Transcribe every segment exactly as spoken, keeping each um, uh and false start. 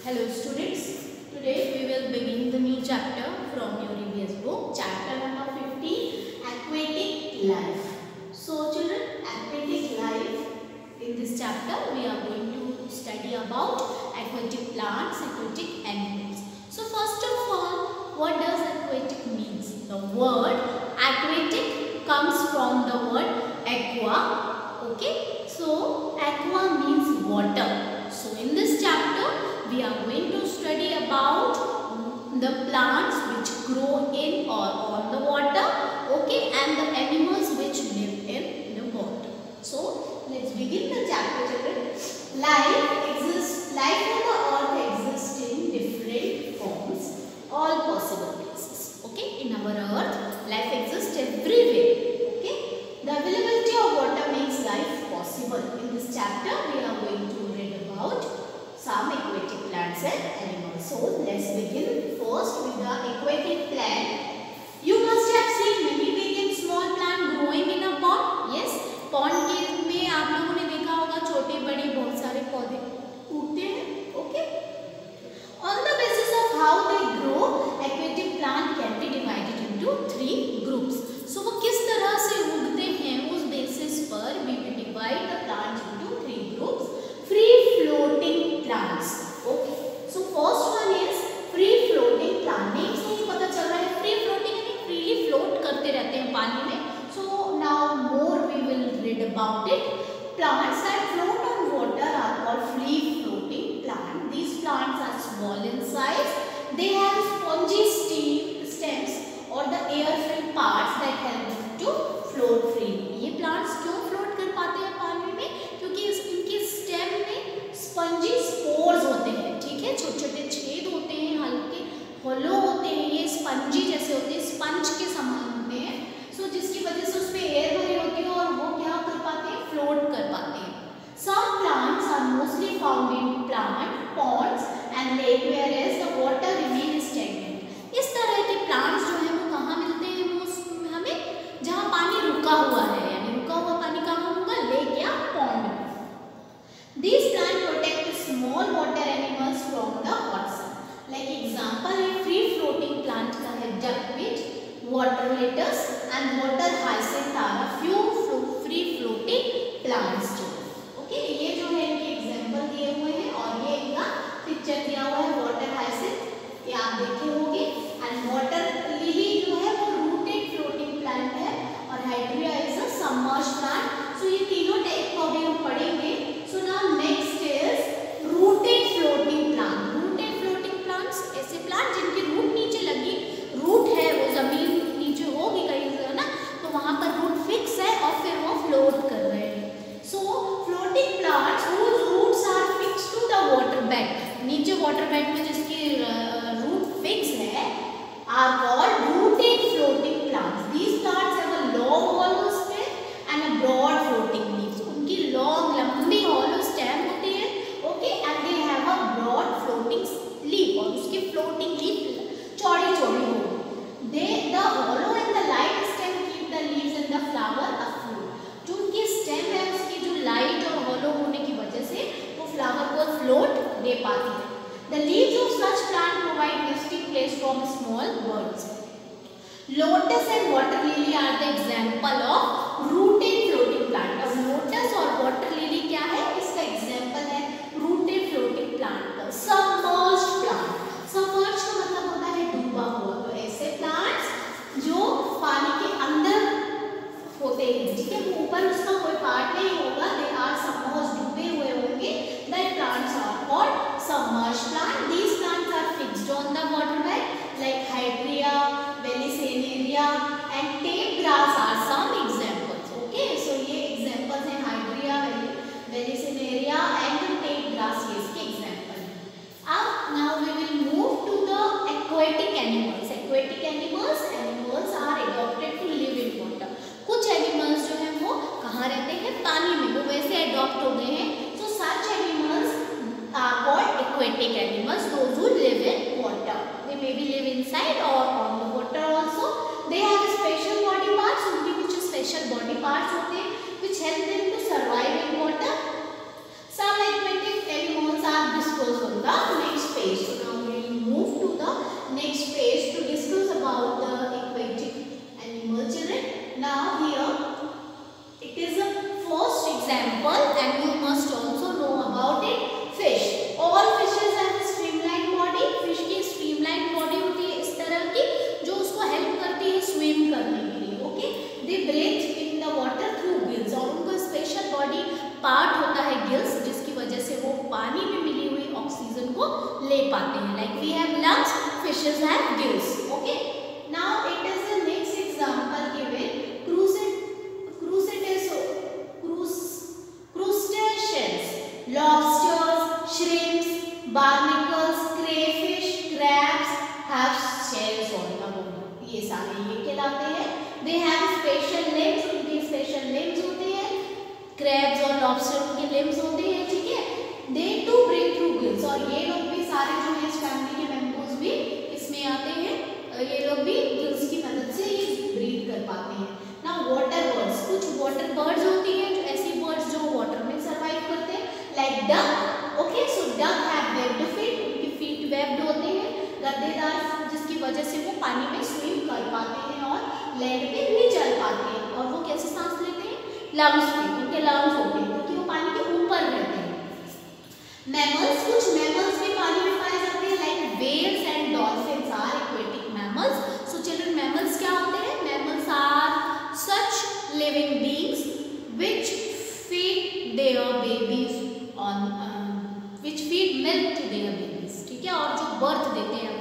Hello students, today we will begin the new chapter from your E V S book, chapter number fifteen, Aquatic Life. So children, aquatic life, in this chapter we are going to study about aquatic plants, aquatic animals. So first of all, what does aquatic means? The word aquatic comes from the word aqua, okay? So aqua means water. So in this chapter, we are going to study about the plants which grow in or on the water, okay, and the animals which live in the water. So let's begin the chapter, children. Life exists, life on the earth exists in different forms, all possible places, okay. In our earth, life exists everywhere, okay. The availability of water makes life possible. In this chapter, we are going to read about some aquatic plants and animals. So let's begin first with the aquatic plant. You must have seen many big and small plants growing in a pond. Yes, pond के में आप लोगों ने देखा होगा छोटे बड़े बहुत सारे पौधे उगते हैं. Okay. On the basis of how they grow, aquatic plant can be divided into three groups. So वो किस तरह से उगते हैं उस basis पर we will divide the plants into three groups. Free floating plants. Okay. So first one is free floating plant. Name से ही पता चल रहा है free floating यानी freely float करते रहते हैं पानी में. So now more we will read about it. Plants that float on water are called free floating plant. These plants are small in size. They have spongy stems or the air-filled parts that help them to float freely. ये plants क्यों float कर पाते हैं पानी में? क्योंकि इनके stem में spongy spores होते हैं, ठीक है, छोटे छोटे छेद होते हैं, हल्के hollow होते हैं, ये spongy जैसे होते हैं, sponge के समान होते हैं. So जिसकी वजह से उसमें air भरी होती है और वो क्या कर पाते हैं? Float कर पाते हैं. Some plants are mostly found in plant ponds and lake whereas the water remains stagnant. इस तरह के plants जो हैं वो कहाँ मिलते हैं वो हमें? जहाँ पानी रुका हुआ है, यानी रुका हुआ पानी कहाँ होगा? लेक या pond. These plants protect small water animals from the hot sun. Like example, a free floating plant का है duckweed, water lettuce and water hyacinth are a few free floating plants. Okay, ये जो है इनके example दिए हुए हैं और ये इनका पिक्चर दिया हुआ है वाटर हाइसिंथ, ये आप देखे होंगे. एंड वाटर लिली जो है वो रूटेड फ्लोटिंग प्लांट है और hydrilla is a submerged plant. So ये तीनों टाइप को अभी हम पढ़ेंगे. So now next is rooted floating plant. Rooted floating plants ऐसे प्लांट जिनकी रूट नीचे लगी, रूट है वो जमीन नीचे होगी कहीं से ना, तो वहां पर रूट फिक्स है और फिर वो फ्लोट कर रहे हैं. So floating plants whose roots are fixed to the water bed, नीचे वाटर बेड में जिसकी रूट फिक्स है are called rooted floating plants. These plants have a long hollow stem and a broad floating leaves. उनकी long लंबी hollow stem होती है, okay, and they have a broad floating leaf और उसकी floating leaf चौड़ी चौड़ी होगी. They the hollow and the light stem keep the leaves and the flower afloat. जो उनकी stem है उसकी जो light और hollow होने की वजह से वो flower को float दे पाती है. The leaves of such plant provide nesting place from small birds. Lotus and water lily are the example of rooted floating plant. अब lotus और water lily क्या है? इसका example है rooted floating plant. Submerged plant. Submerged का मतलब होता है डूबा हुआ. तो ऐसे plants जो पानी के अंदर होते हैं, ठीक है, वो ऊपर उसका कोई पार्ट नहीं होगा, they are submerged, डूबे हुए होंगे. That plants are called submerged plant. These plants are fixed on the water bed like hydria, vallisneria and tape grass are some examples. Okay, so ये examples हैं hydria, vallisneria and tape grass, ये इसके example हैं. अब now we will move to the aquatic animals. Aquatic animals, animals are adapted to live in water. कुछ animals जो हैं वो कहाँ रहते हैं? पानी में. वो वैसे अडॉप्ट हो गए हैं. So such animals are called aquatic animals. Those who live in water. They maybe live inside or on the water also. They have special body parts. उनके कुछ special body parts होते हैं which help them to survive in water. Some aquatic animals are disposed on the next page. वो ले पाते हैं. Like we have lungs, fishes have gills. Okay, now it is the next example given. Crustaceans, lobsters, shrimps, barnacles, crayfish, crabs have shells on the body. ये सारे ये कहलाते हैं. They have special limbs, उनके special limbs होते हैं. Crabs और lobster उनके limbs होते हैं, ठीक है. They too breathe through gills. और ये लोग भी सारे जो है इस फैमिली के मेंबर्स भी इसमें आते हैं. ये लोग भी गिल्स की मदद से ये ब्रीथ कर पाते हैं. Now water birds, कुछ water birds होती हैं जो ऐसी birds जो water में survive करते हैं. Like duck. Okay, so duck have webbed feet. उनकी feet webbed होते हैं, गद्देदार, जिसकी वजह से वो पानी में swim कर पाते हैं और land पे भी चल पाते हैं. और वो कैसे सांस लेते हैं? lungs में. उनके lungs होते हैं क्योंकि वो पानी के ऊपर रहते हैं. Mammals, कुछ mammals भी पानी में पाए जाते हैं. Like whales and dolphins are aquatic mammals. So children, mammals क्या होते हैं? Mammals are such living beings which feed their babies on uh, which feed milk to their babies. ठीक है, और जो बर्थ देते हैं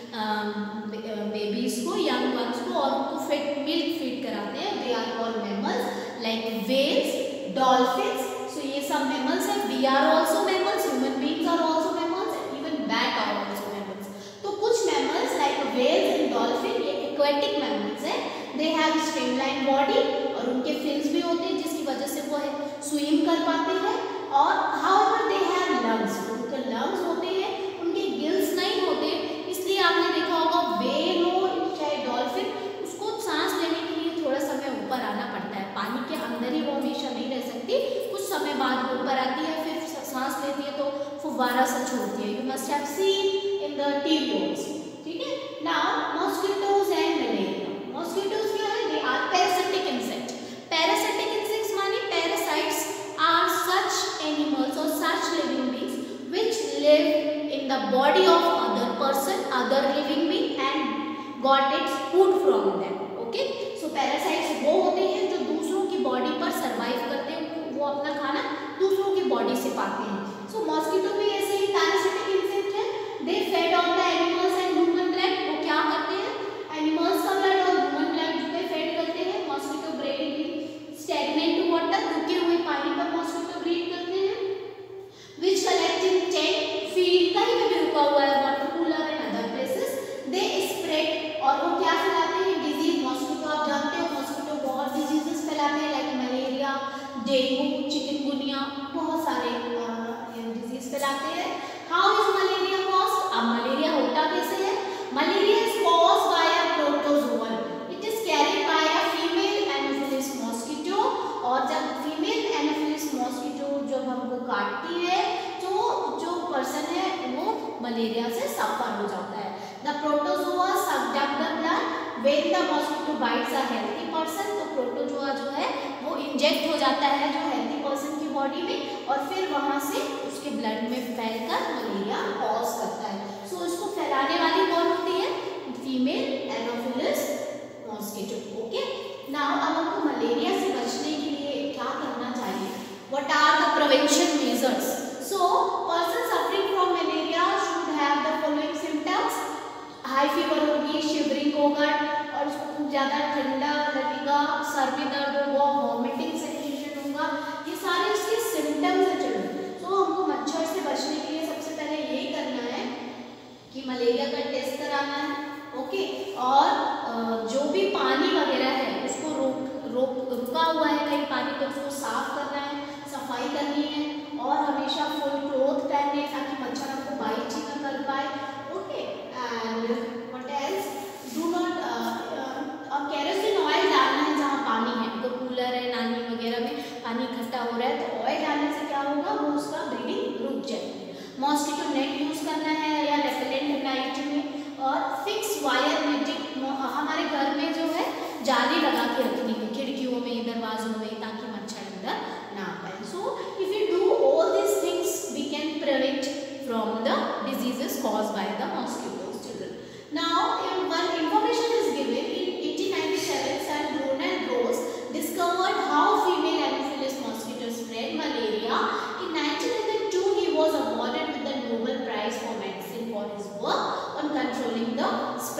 अपने बेबीज को, यंग वंस को, और उनको फिट मिल्क फीड कराते हैं. They are called mammals. Like whales, dolphins. So ये सब मैमल्स हैं. We are also mammals. Human beings are also mammals. Even bat are also mammals. तो कुछ mammals like whales and dolphin ये aquatic mammals हैं. They have streamline body और उनके fins भी होते हैं जिसकी वजह से वो है स्विम कर पाते हैं. और हाउएवर दे हैव लंग्स. उनके लंग्स होते हैं, उनके गिल्स नहीं होते. इसलिए आपने देखा होगा व्हेल हो चाहे डॉल्फिन, उसको सांस लेने के लिए थोड़ा समय ऊपर आना पड़ता है. पानी के अंदर ही वो हमेशा नहीं रह सकती. कुछ समय बाद वो ऊपर आती है, फिर सांस लेती है तो फुव्वारा सा छोड़ती है. You must have seen in the TV. ठीक है. Now mosquitoes and malaria. Mosquitoes क्या है? They are parasitic insect. Parasitic insects माने पैरासाइट्स आर सच एनिमल्स और such living beings which live in the body of other person, other living being and got its food from them. Okay, so parasites वो होते हैं जो दूसरों की body पर survive करते हैं. वो अपना खाना दूसरों की बॉडी से पाते हैं. सो मॉस्किटो भी ऐसे ही पैरासिटिक इंसेक्ट है. They fed on the animals and human blood. वो क्या करते हैं? एनिमल्स का ब्लड और ह्यूमन ब्लड पे फेड करते हैं. Mosquito breed in stagnant water. रुके हुए पानी पर मॉस्किटो ब्रीड करते हैं. Which collect in tank, field, कहीं पे भी रुका हुआ है, water cooler and other places. They spread. और वो क्या फैलाते हैं? डिजीज. मॉस्किटो आप जानते हो मॉस्किटो बहुत डिजीजेस फैलाते हैं. लाइक मलेरिया, डेंगू, चिकनगुनिया, बहुत सारे डिजीज फैलाते हैं. How is malaria caused? अब मलेरिया होता कैसे है? Malaria is caused by a protozoa. It is carried by a female anopheles mosquito. और जब फीमेल एनोफिलिस मॉस्किटो जब हमको काटती है तो जो पर्सन है वो मलेरिया से सफर हो जाता है. The protozoa sucked up the blood when the mosquito bites a healthy person. तो प्रोटोजोआ जो है वो इंजेक्ट हो जाता है जो हेल्दी पर्सन की बॉडी में और फिर वहां से उसके ब्लड में फैलकर मलेरिया कॉज करता है. सो so, इसको फैलाने वाली कौन होती है? Female anopheles mosquito. Okay, now अब हमको मलेरिया से बचने के लिए क्या करना चाहिए? What are the prevention measures? So person suffering from malaria should have the following symptoms. High fever होगी, शिवरिंग होगा और उसको ज़्यादा ठंडा लगेगा, सर में दर्द होगा, वॉमिटिंग सेंसेशन होगा. ये सारे इसके सिम्टम्स हैं चिल्ड्रन. तो हमको मच्छर से बचने के लिए सबसे पहले यही करना है कि मलेरिया का टेस्ट कराना है. ओके, और जो भी पानी वगैरह है उसको रोक रोक रुका हुआ है कहीं पानी तो उसको साफ करना है, सफाई करनी है और हमेशा फुल क्लोथ पहनने ताकि मच्छर आपको बाइट ही ना कर पाए. Okay, and what else? Do not kerosene oil डालना है जहाँ पानी है. तो कूलर है, नाली वगैरह में पानी इकट्ठा हो रहा है तो ऑयल डालने से क्या होगा? वो उसका ब्रीडिंग रुक जाएगी. मॉस्किटो नेट यूज करना है या रेपेलेंट नाइट में. और फिक्स वायर नेटिंग हमारे घर में जो है जाली लगा के रखनी है खिड़कियों में, दरवाजों में, ताकि मच्छर अंदर ना पाए. So if you do all this things we can prevent from the diseases caused by the mosquitoes children. Now one information is given in eighteen ninety-seven. Sir Ronald Rose discovered how female Anopheles mosquitoes spread malaria. In nineteen oh two he was awarded with the Nobel Prize for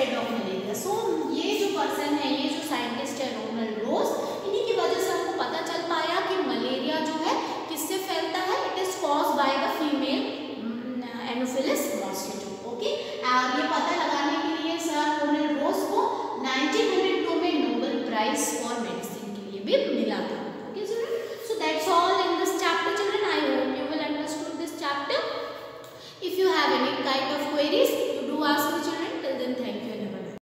spread of malaria. So ये जो person है, ये जो scientist है Ronald रोज,